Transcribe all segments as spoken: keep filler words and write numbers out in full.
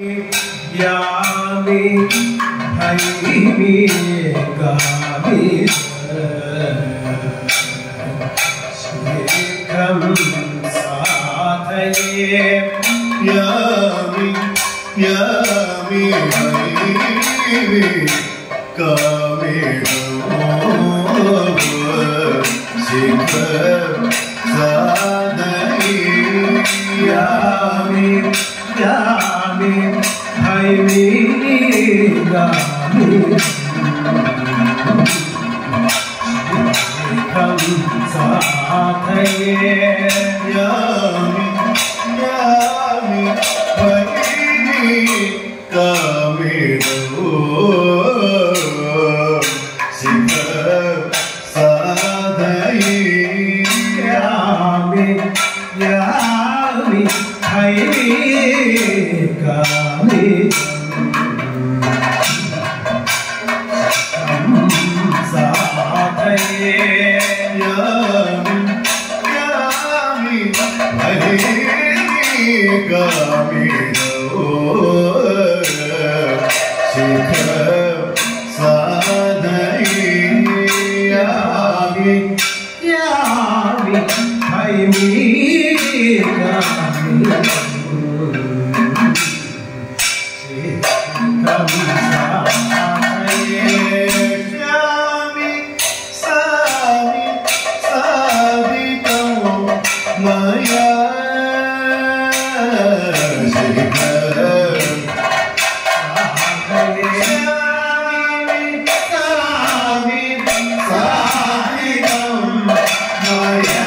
यामी भैमी गामी शीघ्रं साधये यामी यामी भैमी गामी शीघ्रं साधये यामी यामी भैमी गामी शीघ्रं साधये यामी यामी भैमी गामी शीघ्रं साधये यामी यामी भैमी गामी साधये यामी यामी भैमी गामी शीघ्रं साधये यामी यामी भैमी गामी शीघ्रं साधये यामी सामी साधितं मया शीघ्रं यामी सामी साधितं मया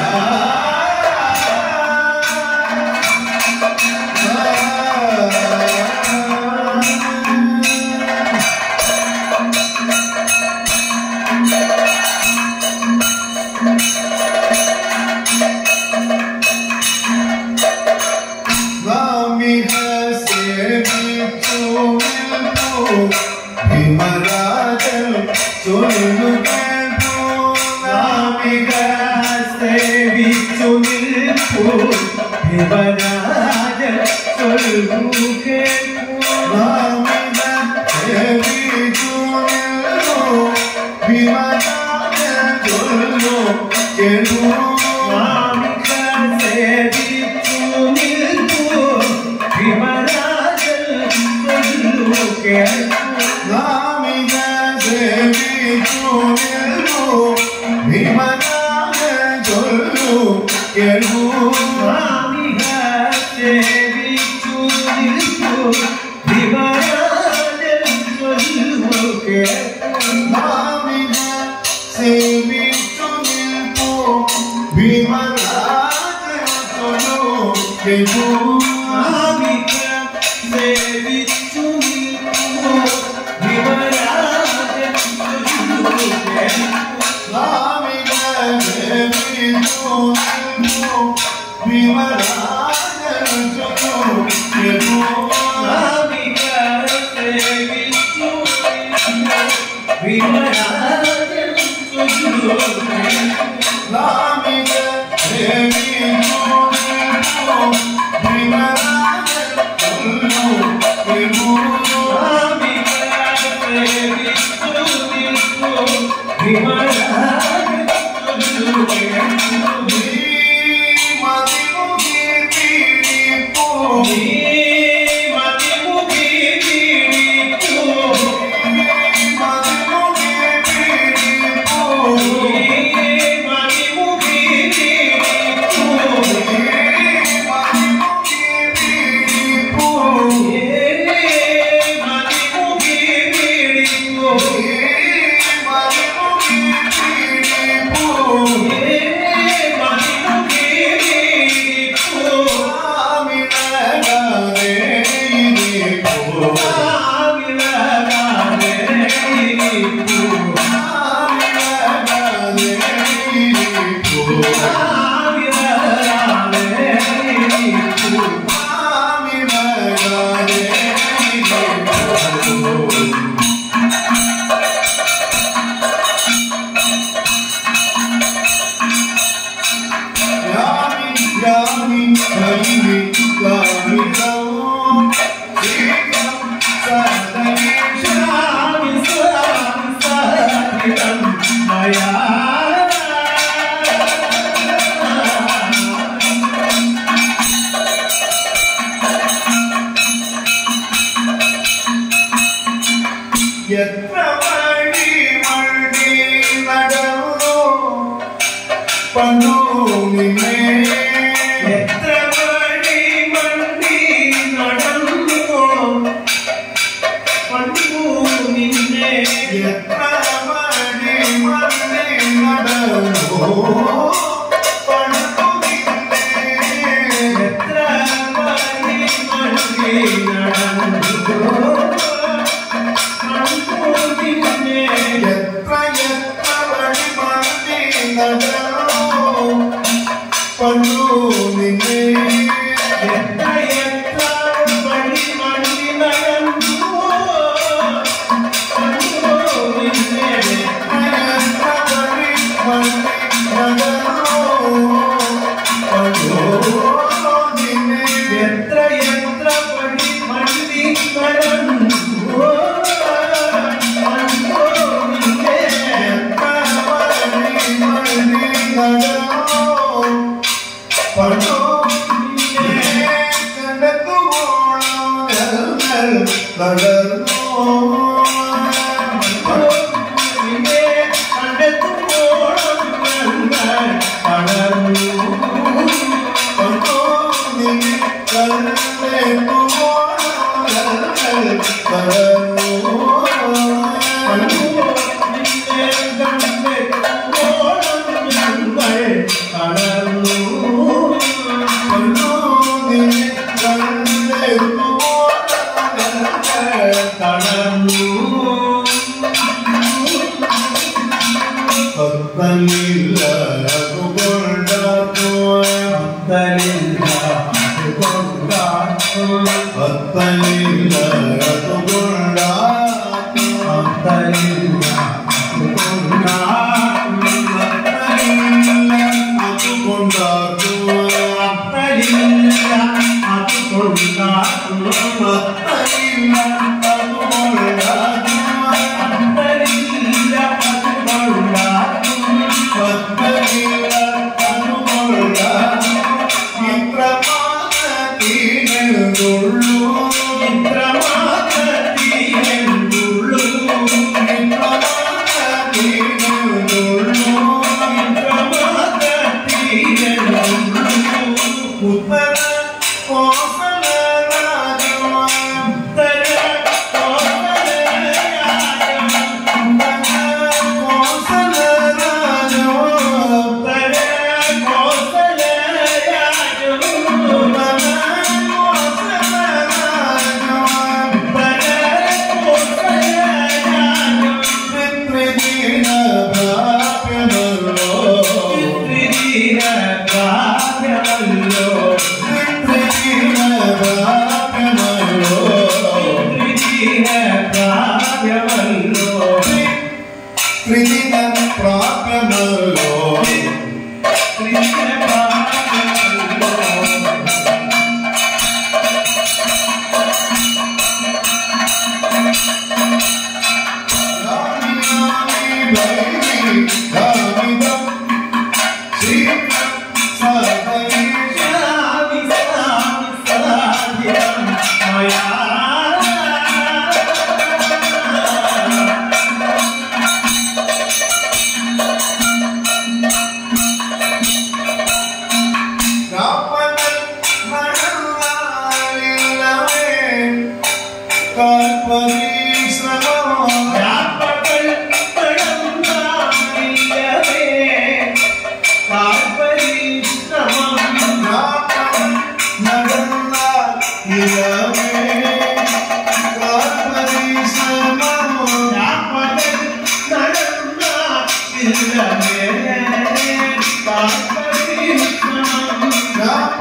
Nami hase bichu milpu Himarajan cholu kelpu Nami hase bichu milpu Himarajan cholu kelpu Nami hase bichu milpu Himarajan cholu kelpu Nami hase bichu milpu Himarajan cholu kelpu Nami hase bichu milpu Himarajan cholu kelpu Nami hase bichu milpu Himarajan cholu kelpu Nami hase bichu milpu Himarajan cholu kelpu Nami hase bichu milpu Himarajan cholu kelpu Nami hase bichu milpu Himarajan cholu kelpu Nami hase bichu milpu Himarajan cholu kelpu Nami hase bichu milpu എത്ര വഴി വഴി നടന്നു പണ്ടു നിന്നെ എത്ര വഴി വണ്ടി നടന്നു പണ്ടു നിന്നെ എത്ര വഴി വഴി നടന്നു പണ്ടു നിന്നെ എത്ര വഴി വണ്ടി നടന്നു എത്ര എത്ര വഴി വഴി നടന്നു പണ്ടു നിന്നെ എത്ര എത്ര വഴി വണ്ടി നടന്നു പണ്ടു നിന്നെ എത്ര വഴി വഴി നടന്നു പണ്ടു നിന്നെ എത്ര എത്ര വഴി വണ്ടി നടന്നു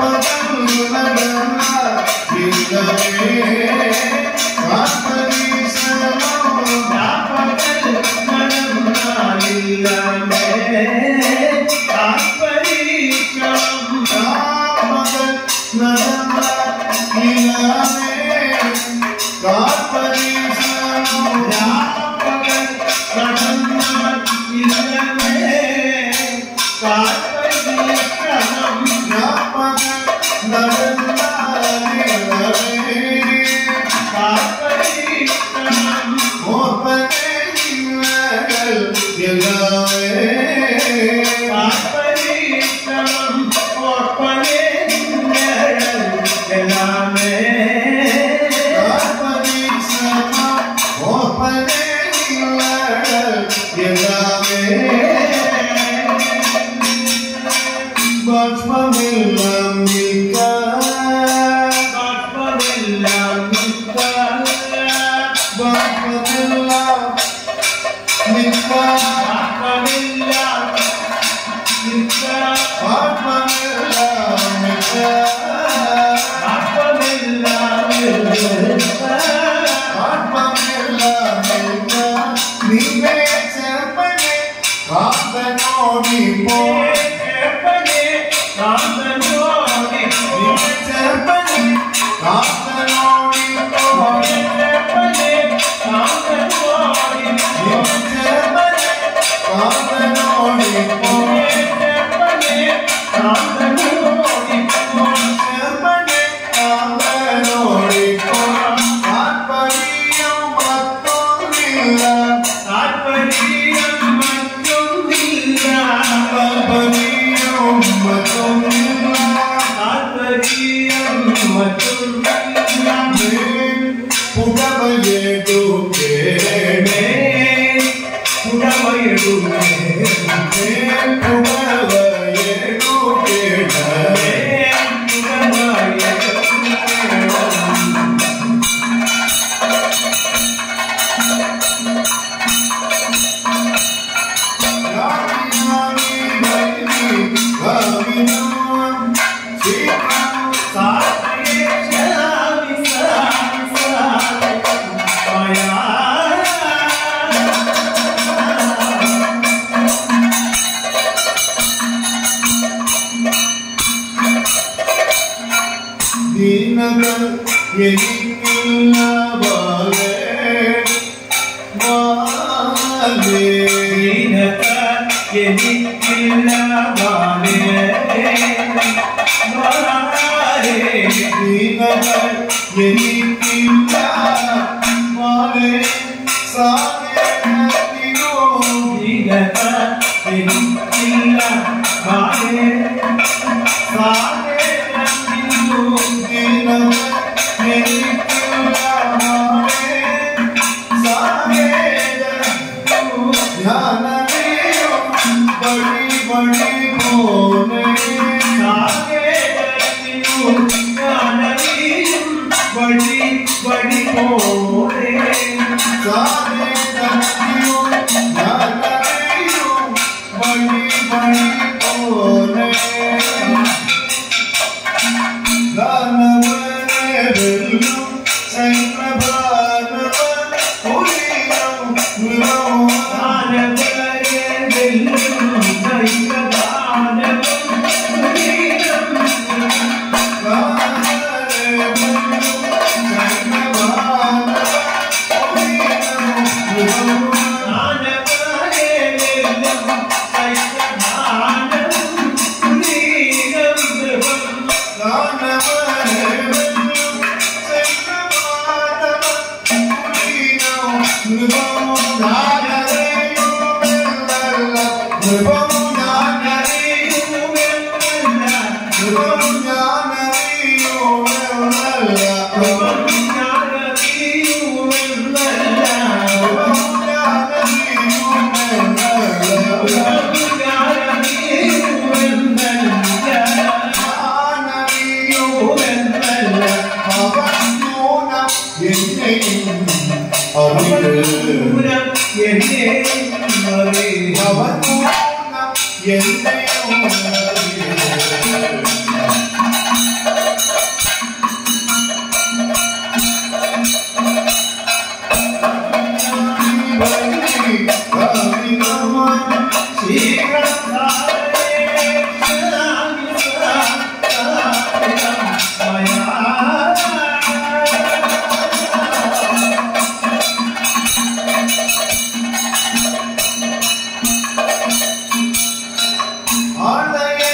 Thank you. ಸ್ವಾತ್ಮವಿಲ್ಲ ನಿತ್ಯ ಆತ್ಮವಿಲ್ಲ ನಿತ್ಯ ಆತ್ಮವಿಲ್ಲ ನಿತ್ಯ ಆತ್ಮವಿಲ್ಲ ನಿತ್ಯ ಆತ್ಮವಿಲ್ಲ ನಿತ್ಯ ನೀವೇ ಚರ್ಪಣೆ ಕಾಂತ ನೋಡಿ ಪೋ ಚರ್ಪಣೆ ಕಾಂತ ನೋಡಿ ನೀವೇ ಚರ್ಪಣೆ ಕಾಂತ ನೋಡಿ ಪೋ ಚರ್ಪಣೆ ಕಾಂತ ನೋಡಿ ನೀವೇ ಚರ್ಪಣೆ ಕಾಂತ ನೋಡಿ ಪೋ ಚರ್ಪಣೆ ಕಾಂತ ನೋಡಿ ಚರ್ಪಣೆ ಕಾಂತ ನೋಡಿ ಪೋ ತಾತ್ಪರ್ಯಂ ಮತ್ತೊಂದಿಲ್ಲ ತಾತ್ಪರ್ಯಂ ಮತ್ತೊಂದಿಲ್ಲ ತಾತ್ಪರ್ಯಂ ಮತ್ತೊಂದಿಲ್ಲ ತಾತ್ಪರ್ಯಂ ಮತ್ತೊಂದಿಲ್ಲ ಪುಟಬಯಡು ಕೇಳೆ ಪುಟಬಯಡು ಪುಟಬಯಡು ಕೇಳೆ ദീനകൾ എനിക്കില്ല വാലേ വാലേ എനിക്കില്ല വാലേ വാലേ ദീനകൾ എനിക്കില്ല വാലേ സാഗരത്തിനോ എനിക്കില്ല വാലേ സാഗരത്തിനോ ദീനകൾ എനിക്കില്ല വാലേ സാഗരത്തിനോ ജ്ഞാനമേയോ ബടി ബടി ഭോലേ बड़ी बड़ी बोले सारे दक्षियों ध्यानरियों बड़ी बड़ी बोले गानवने बिल्लू संप्रभानव उलियों नुलों आनवरे दिल्लू संप्रभानव उलियों Are they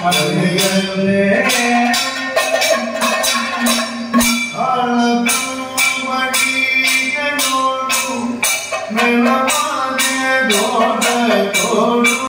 All of you,